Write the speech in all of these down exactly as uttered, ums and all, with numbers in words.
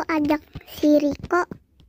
ajak si Riko.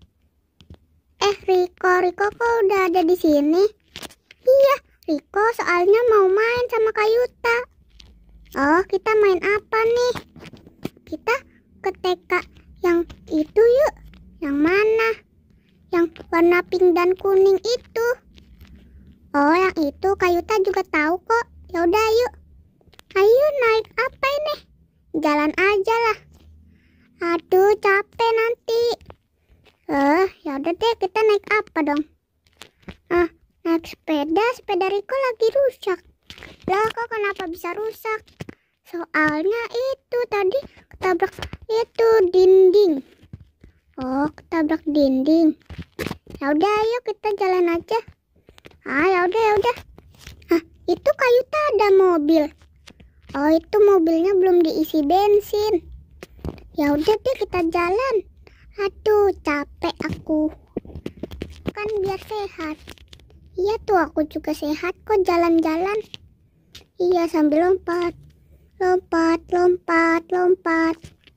Eh Riko, Riko kok udah ada di sini? Iya, Riko soalnya mau main sama Kak Yuta. Oh, kita main apa nih? Kita ke T K yang itu yuk. Yang mana? Yang warna pink dan kuning itu. Oh, yang itu Kak Yuta juga tahu kok. Ya udah yuk. Ayo naik apa ini? Jalan aja lah. Aduh, capek nanti. Eh, ya udah deh, kita naik apa dong? Ah, naik sepeda. Sepeda Riko lagi rusak. Lah, kok kenapa bisa rusak? Soalnya itu tadi ketabrak itu dinding. Oh, ketabrak dinding. Ya udah, ayo kita jalan aja. Ah, ya udah, ya udah. Ah, itu Kak Yuta ada mobil. Oh, itu mobilnya belum diisi bensin. Ya udah deh, kita jalan. Aduh, capek aku. Kan biar sehat. Iya tuh, aku juga sehat kok jalan-jalan. Iya, sambil lompat. Lompat, lompat, lompat.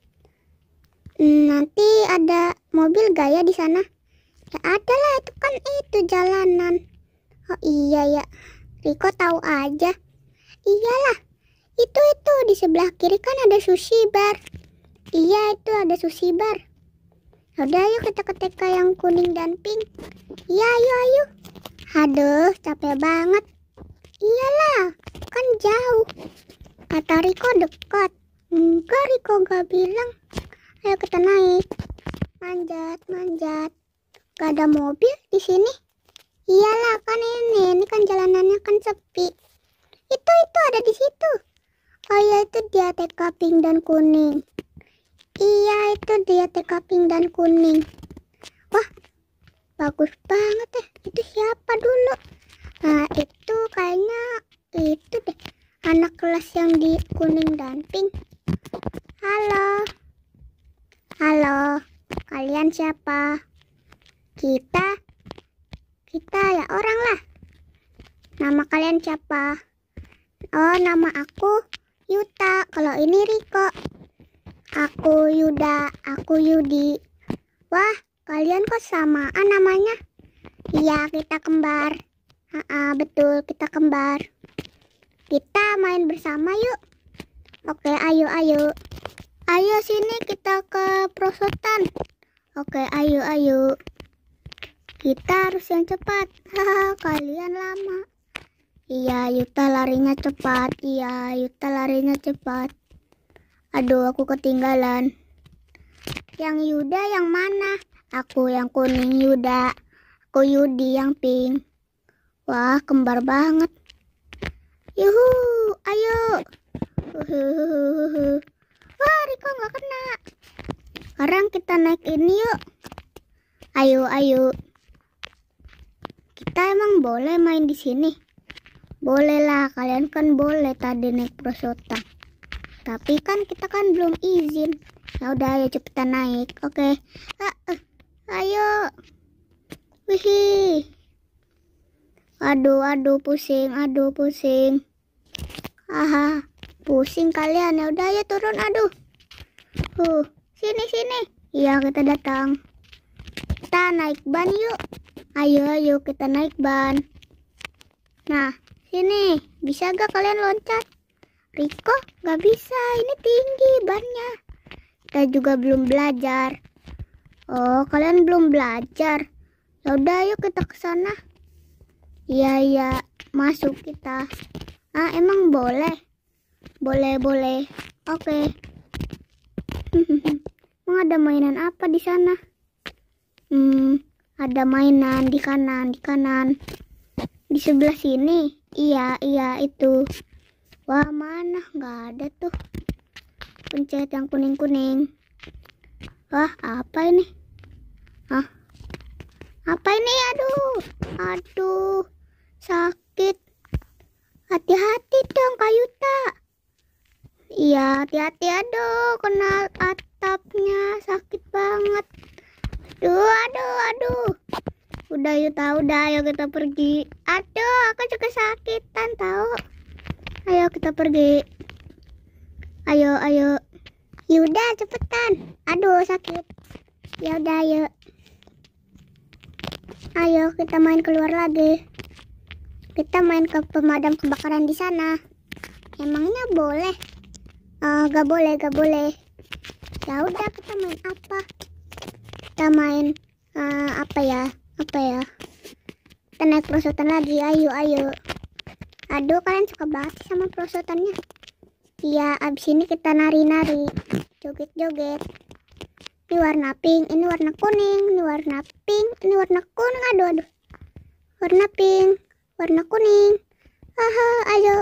Hmm, nanti ada mobil gak ya di sana? Ya ada lah, itu kan itu jalanan. Oh iya ya, Riko tahu aja. Iyalah, itu itu di sebelah kiri kan ada sushi bar. Iya, itu ada sushi bar. Udah ayo kita ke T K yang kuning dan pink. Iya, ayo ayo. Aduh, capek banget. Iyalah, kan jauh. Kata Riko dekat. Enggak, Riko gak bilang. Ayo kita naik. Manjat, manjat. Gak ada mobil di sini. Iyalah, kan ini, ini kan jalanannya kan sepi. Itu itu ada di situ. Oh iya, itu dia T K pink dan kuning. Iya, itu dia T K pink dan kuning. Wah, bagus banget ya. Itu siapa dulu? Nah, itu kayaknya itu deh. Anak kelas yang di kuning dan pink. Halo. Halo. Kalian siapa? Kita. Kita ya orang lah. Nama kalian siapa? Oh, nama aku Yuta. Kalau ini Riko. Aku Yuda. Aku Yudi. Wah, kalian kok samaan namanya? Iya, kita kembar. Haa, betul, kita kembar. Kita main bersama yuk. Oke, ayo, ayo. Ayo sini kita ke perosotan. Oke, ayo, ayo. Kita harus yang cepat. Haha, kalian lama. Iya, Yuta larinya cepat. Iya, Yuta larinya cepat. Aduh, aku ketinggalan. Yang Yuda yang mana? Aku yang kuning Yuda. Aku Yudi yang pink. Wah, kembar banget. Yuhu, ayo. Uhuhuhuhu. Wah, Riko nggak kena. Sekarang kita naik ini yuk. Ayo, ayo. Kita emang boleh main di sini? Boleh lah, kalian kan boleh tadi naik perosotan. Tapi kan kita kan belum izin. Ya udah, ayo cepetan naik. Oke. Ah, uh, ayo. Wih. Aduh, aduh pusing, aduh pusing. Aha, pusing kalian. Ya udah, ayo turun. Aduh. Huh, sini sini. Iya, kita datang. Kita naik ban yuk. Ayo, ayo kita naik ban. Nah, sini. Bisa gak kalian loncat? Riko gak bisa, ini tinggi bannya. Kita juga belum belajar. Oh, kalian belum belajar. Ya udah, yuk kita ke sana. Iya, iya, masuk kita. Ah, emang boleh? Boleh, boleh. Oke. Emang ada mainan apa di sana? Hmm, ada mainan di kanan, di kanan. Di sebelah sini. Iya, iya itu. Wah, mana? Nggak ada tuh. Pencet yang kuning-kuning. Wah, apa ini? Hah? Apa ini? Aduh. Aduh. Sakit. Hati-hati dong, Kak Yuta. Iya, hati-hati. Aduh, kena atapnya. Sakit banget. Aduh, aduh, aduh. Udah Yuta, udah. Ayo kita pergi. Aduh, aku juga sakitan tahu. Ayo kita pergi. Ayo, ayo. Yuda cepetan. Aduh sakit. Ya udah ayo. Ayo kita main keluar lagi. Kita main ke pemadam kebakaran di sana. Emangnya boleh? Uh, gak boleh, gak boleh. Ya udah kita main apa? Kita main uh, apa ya? Apa ya? Kita naik perosotan lagi. Ayo, ayo. Aduh, kalian suka banget sih sama perosotannya. Iya, abis ini kita nari-nari, joget-joget. Ini warna pink, ini warna kuning, ini warna pink, ini warna kuning. Aduh, aduh. Warna pink, warna kuning. Haha, ayo.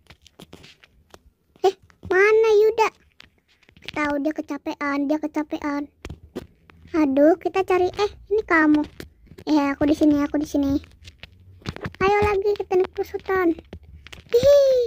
Eh, mana Yuda? Tahu dia kecapean, dia kecapean. Aduh, kita cari. Eh, ini kamu. Eh, aku di sini, aku di sini. Ayo lagi kita naik perosotan. Hihi.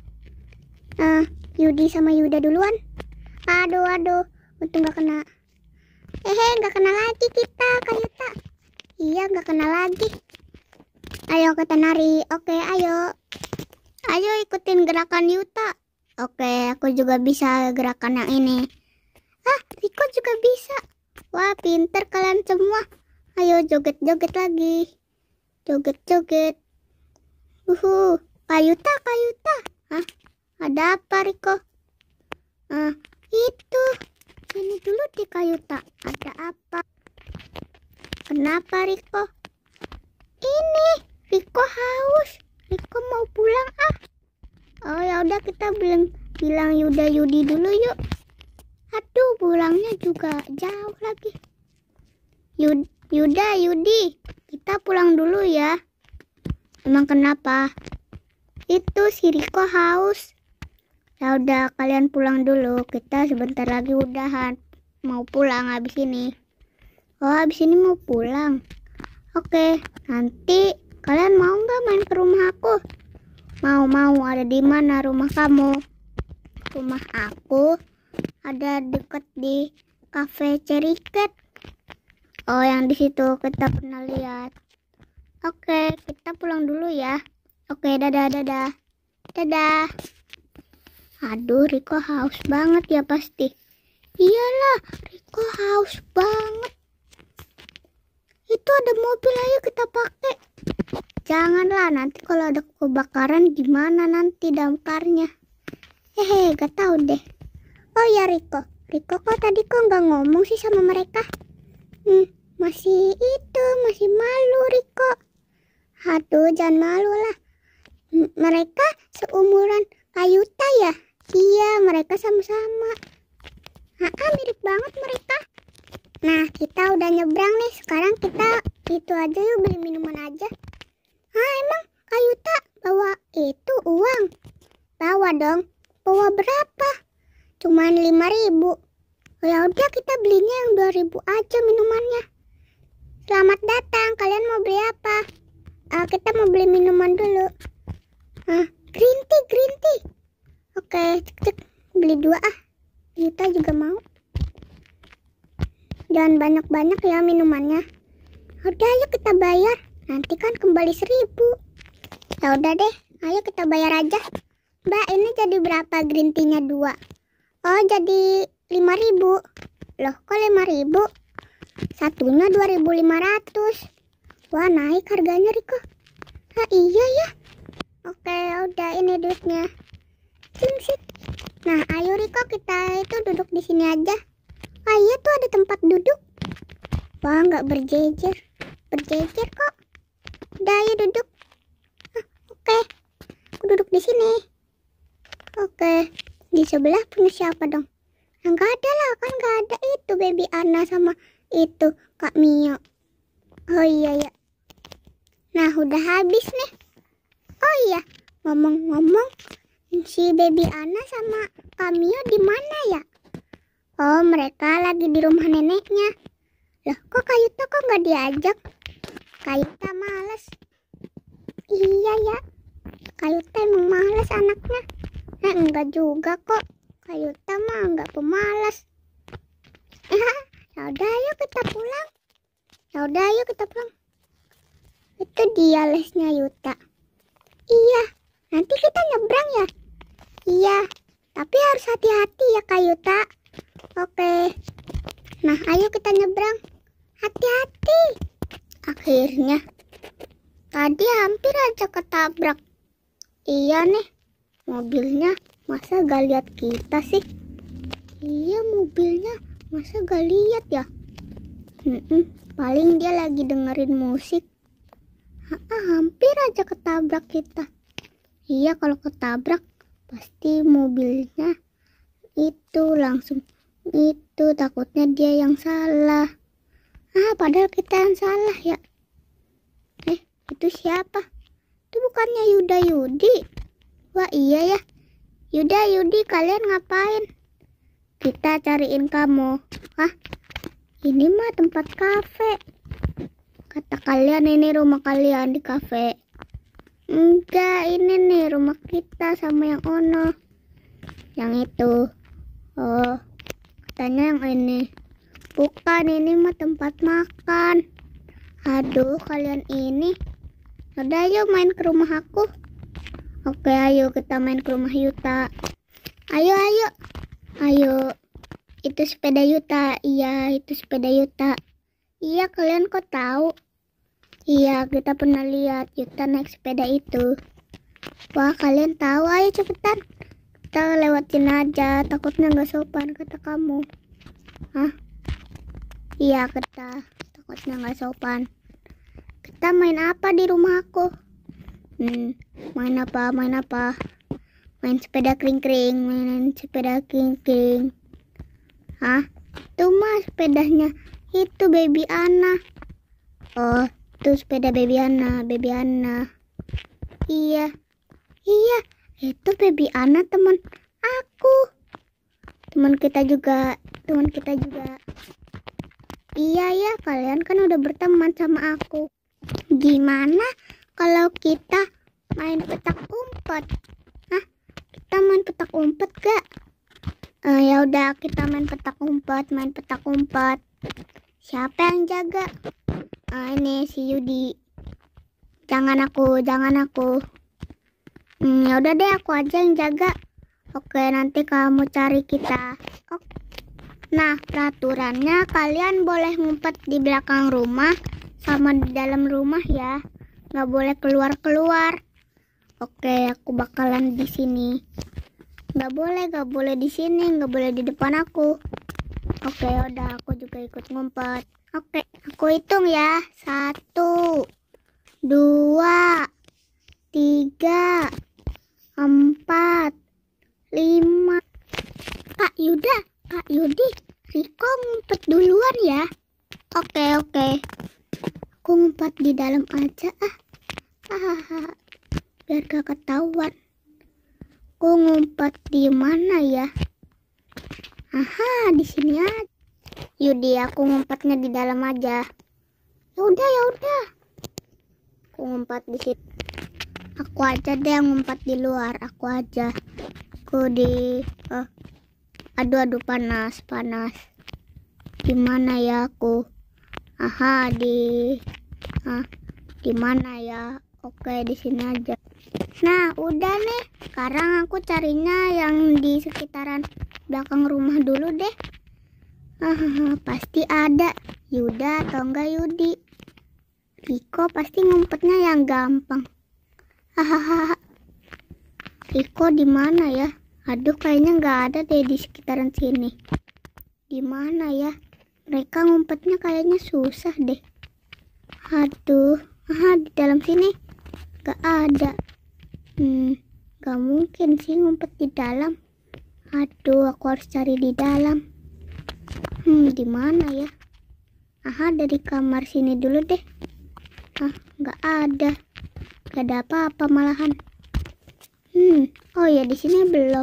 Ah, Yudi sama Yuda duluan. Aduh, aduh. Untung gak kena. Hehe, gak kena lagi kita, Kayuta. Iya, gak kena lagi. Ayo kita nari. Oke, ayo. Ayo ikutin gerakan Yuta. Oke, aku juga bisa gerakan yang ini. Ah, Riko juga bisa. Wah, pinter kalian semua. Ayo joget-joget lagi. Joget-joget. Uhu, Kayuta, Kayuta. Hah? Ada apa, Riko? Ah, itu. Sini dulu di Kayuta. Ada apa? Kenapa, Riko? Ini, Riko haus. Riko mau pulang, ah. Oh, ya udah kita bilang bilang Yuda Yudi dulu yuk. Aduh, pulangnya juga jauh lagi. Yud, Yuda Yudi, kita pulang dulu ya. Emang kenapa? Itu si Riko haus. Ya udah kalian pulang dulu. Kita sebentar lagi udahan. Mau pulang habis ini. Oh, habis ini mau pulang. Oke, nanti kalian mau nggak main ke rumah aku? Mau, mau. Ada di mana rumah kamu? Rumah aku ada deket di cafe Cherry Cat. Oh, yang di situ kita pernah lihat. Oke, kita pulang dulu ya. Oke, dadah, dadah. Dadah. Aduh, Riko haus banget ya pasti. Iyalah, Riko haus banget. Itu ada mobil, ayo kita pakai. Janganlah, nanti kalau ada kebakaran gimana nanti damkarnya. Hehe, gak tahu deh. Oh ya Riko, Riko kok tadi kok nggak ngomong sih sama mereka? Hmm, masih itu, masih malu Riko. Aduh, jangan malu lah. M mereka seumuran Kayuta ya? Iya, mereka sama-sama. Ah, mirip banget mereka. Nah, kita udah nyebrang nih. Sekarang kita itu aja yuk, beli minuman aja. Ah, emang Kayuta bawa itu uang? Bawa dong. Bawa berapa? Cuman lima ribu. Ya udah kita belinya yang dua ribu aja minumannya. Selamat datang. Kalian mau beli apa? Uh, kita mau beli minuman dulu. Ah, green tea, green tea. Oke, cek cek beli dua ah. Kita juga mau. Jangan banyak-banyak ya minumannya. Udah, ayo kita bayar. Nanti kan kembali seribu. Ya udah deh, ayo kita bayar aja. Mbak, ini jadi berapa green tea-nya dua? Oh, jadi lima ribu. Loh, kok lima ribu? Satunya dua ribu lima ratus. Wah, naik harganya Riko. Ah, iya ya. Oke, udah ini duitnya. Sing, nah, ayo Riko kita itu duduk di sini aja. Ah iya tuh ada tempat duduk. Wah, nggak berjejer. Berjejer kok. Udah, ayo duduk. Ah, oke. Aku duduk di sini. Oke. Di sebelah punya siapa dong? Nah, nggak ada lah, kan nggak ada itu Baby Ana sama itu Kak Mio. Oh iya ya. Nah, udah habis nih. Oh iya, ngomong-ngomong, si Baby Ana sama Kak Mio di mana ya? Oh, mereka lagi di rumah neneknya. Loh, kok Kayuta kok nggak diajak? Kayuta males. Iya ya, Kayuta emang males anaknya. Eh, enggak juga kok. Kayuta mah nggak pemalas. Ya udah, ayo kita pulang. Ya udah, ayo kita pulang. Itu dia lesnya Yuta. Iya, nanti kita nyebrang ya. Iya, tapi harus hati-hati ya Kayuta. Oke. Nah, ayo kita nyebrang. Hati-hati. Akhirnya. Tadi hampir aja ketabrak. Iya nih. Mobilnya masa gak lihat kita sih? Iya, mobilnya masa gak lihat ya? Hmm, paling dia lagi dengerin musik. Ha, hampir aja ketabrak kita. Iya, kalau ketabrak pasti mobilnya itu langsung itu, takutnya dia yang salah. Ah, padahal kita yang salah ya. Eh, itu siapa? Itu bukannya Yuda Yudi? Wah, iya ya. Yuda Yudi, kalian ngapain? Kita cariin kamu. Hah? Ini mah tempat kafe. Kata kalian ini rumah kalian di kafe. Enggak, ini nih rumah kita sama yang ono. Yang itu. Oh, katanya yang ini. Bukan, ini mah tempat makan. Aduh, kalian ini. Udah, ayo main ke rumah aku. Oke, ayo kita main ke rumah Yuta. Ayo, ayo. Ayo. Itu sepeda Yuta. Iya, itu sepeda Yuta. Iya, kalian kok tahu? Iya, kita pernah lihat Yuta naik sepeda itu. Wah, kalian tahu? Ayo cepetan. Kita lewatin aja, takutnya nggak sopan kata kamu. Hah? Iya, kita takutnya nggak sopan. Kita main apa di rumah aku? Hmm, main apa? Main apa? Main sepeda kering-kering, main sepeda kering-kering. Hah? Itu mah sepedanya itu baby Ana. Oh, itu sepeda baby Ana, baby Ana. Iya. Iya, itu baby Ana teman aku. Teman kita juga, teman kita juga. Iya ya, kalian kan udah berteman sama aku. Gimana kalau kita main petak umpet? Hah? Kita main petak umpet gak? Uh, ya udah, kita main petak umpet, main petak umpet. Siapa yang jaga? Uh, ini si Yudi. Jangan aku, jangan aku. Hmm, ya udah deh, aku aja yang jaga. Oke, nanti kamu cari kita. Oke. Nah, peraturannya kalian boleh ngumpet di belakang rumah sama di dalam rumah ya. Nggak boleh keluar-keluar. Oke, aku bakalan di sini. Nggak boleh, nggak boleh di sini, nggak boleh di depan aku. Oke, udah, aku juga ikut ngumpet. Oke, aku hitung ya. Satu, dua, tiga, empat, lima. Kak Yuda, Kak Yudi, Riko ngumpet duluan ya. Oke, oke. Aku ngumpet di dalam aja ah. Ah, biar gak ketahuan. Aku ngumpet di mana ya? Aha, di sini aja. Yudi, aku ngumpetnya di dalam aja. Ya udah, ya udah. Aku ngumpet di situ. Aku aja deh yang ngumpet di luar. Aku aja. Aku di. Oh. Aduh, aduh, panas, panas. Gimana ya aku? Aha, di. Ah, di mana ya? Oke, di sini aja. Nah, udah nih. Sekarang aku carinya yang di sekitaran belakang rumah dulu deh. Ah, pasti ada. Yuda atau enggak Yudi. Riko pasti ngumpetnya yang gampang. Hahaha. Riko di mana ya? Aduh, kayaknya nggak ada deh di sekitaran sini. Di mana ya? Mereka ngumpetnya kayaknya susah deh. Aduh, ah, di dalam sini nggak ada. Hmm, nggak mungkin sih ngumpet di dalam. Aduh, aku harus cari di dalam. Hmm, di mana ya? Aha, dari kamar sini dulu deh. Ah, nggak ada. Nggak ada apa-apa malahan. Hmm, oh ya di sini belum.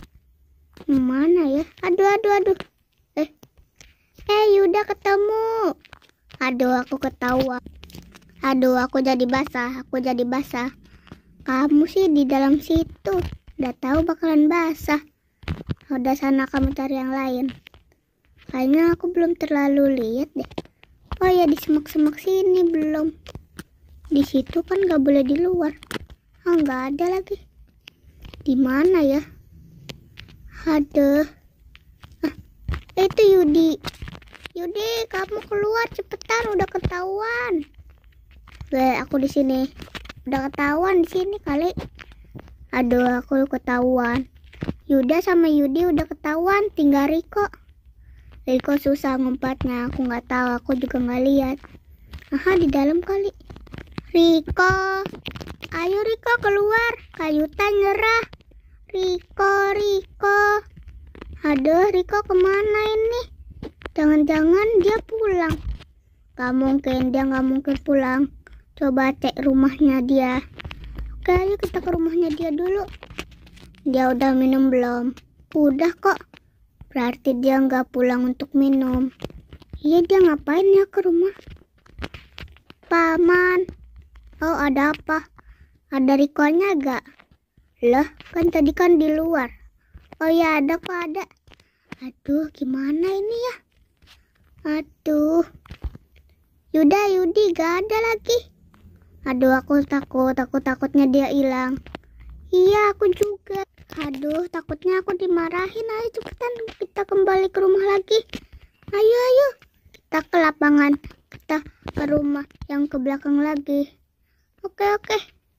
Mana ya? Aduh, aduh, aduh. Eh, eh Yuda ketemu. Aduh, aku ketawa. Aduh, aku jadi basah. Aku jadi basah. Kamu sih di dalam situ. Udah tahu bakalan basah. Udah, sana kamu cari yang lain. Kayaknya aku belum terlalu lihat deh. Oh ya, di semak-semak sini belum. Di situ kan nggak boleh di luar. Oh, nggak ada lagi. Di mana ya? Aduh. Ah, Itu Yudi. Yudi, kamu keluar cepetan, udah ketahuan. Gue, aku di sini. Udah ketahuan di sini kali. Aduh, aku ketahuan. Yuda sama Yudi udah ketahuan, tinggal Riko. Riko susah ngumpatnya, aku nggak tahu, aku juga nggak lihat. Aha, di dalam kali. Riko, ayo Riko keluar, Kayuta nyerah. Riko, Riko. Aduh, Riko kemana ini? Jangan-jangan dia pulang. Gak mungkin, dia nggak mungkin pulang. Coba cek rumahnya dia. Oke, ayo kita ke rumahnya dia dulu. Dia udah minum belum? Udah kok. Berarti dia nggak pulang untuk minum. Iya, dia ngapain ya ke rumah? Paman. Oh, ada apa? Ada Rikonya gak? Lah, kan tadi kan di luar. Oh ya, ada kok ada. Aduh, gimana ini ya? Aduh. Yuda, Yudi gak ada lagi. Aduh, aku takut. Aku takutnya dia hilang. Iya, aku juga. Aduh, takutnya aku dimarahin. Ayo cepetan kita kembali ke rumah lagi. Ayo, ayo. Kita ke lapangan. Kita ke rumah yang ke belakang lagi. Oke, oke.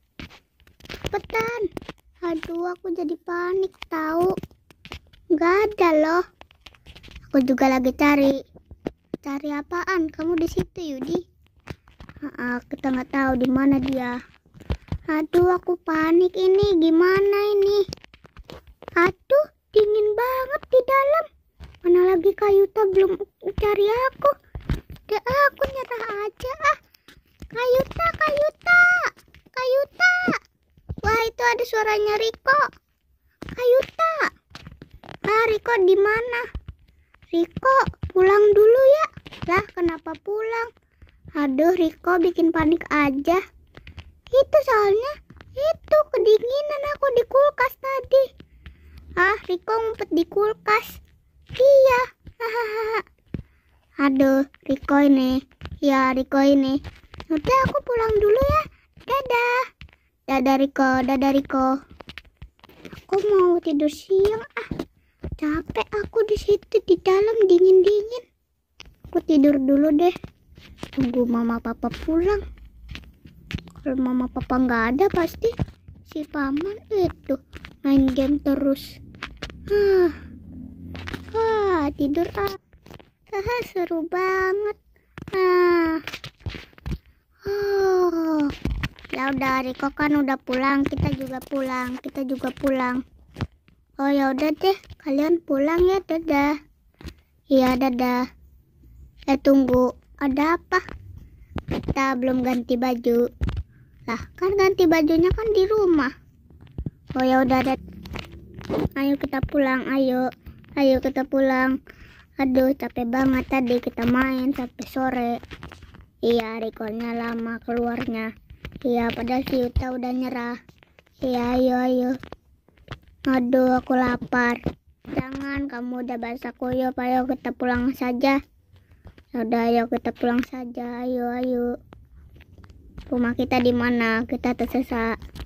Cepetan. Aduh, aku jadi panik tahu. Nggak ada loh. Aku juga lagi cari. Cari apaan? Kamu di situ, Yudi? Ah, kita nggak tahu di mana dia. Aduh, aku panik ini. Gimana ini? Aduh, dingin banget di dalam. Mana lagi Kayuta belum cari aku. Udah, aku nyerah aja ah. Kayuta, Kayuta, Kayuta. Wah, itu ada suaranya Riko. Kayuta. Ah, Riko di mana? Riko, pulang dulu ya. Lah, kenapa pulang? Aduh, Riko bikin panik aja. Itu soalnya itu kedinginan aku di kulkas tadi. Ah, Riko ngumpet di kulkas. Iya. Hahaha. Aduh, Riko ini. Ya, Riko ini. Udah, aku pulang dulu ya. Dadah. Dadah Riko, dadah Riko. Aku mau tidur siang ah. Capek aku di situ di dalam dingin-dingin. Aku tidur dulu deh. Tunggu mama papa pulang. Kalau mama papa nggak ada pasti si paman itu main game terus. Hah, ah, tidur ah. Haha, seru banget. Ah, oh, ya udah Riko kan udah pulang, kita juga pulang, kita juga pulang. Oh ya udah deh, kalian pulang ya, dadah. Iya dadah. Eh tunggu, ada apa? Kita belum ganti baju. Lah kan ganti bajunya kan di rumah. Oh ya udah deh. Ayo kita pulang, ayo. Ayo kita pulang. Aduh, capek banget tadi kita main sampai sore. Iya, Rikonya lama keluarnya. Iya, padahal si Yuta udah nyerah. Iya, ayo, ayo. Aduh, aku lapar. Jangan, kamu udah basah kuyup. Ayo kita pulang saja. Udah, ayo kita pulang saja. Ayo, ayo. Rumah kita di mana? Kita tersesat.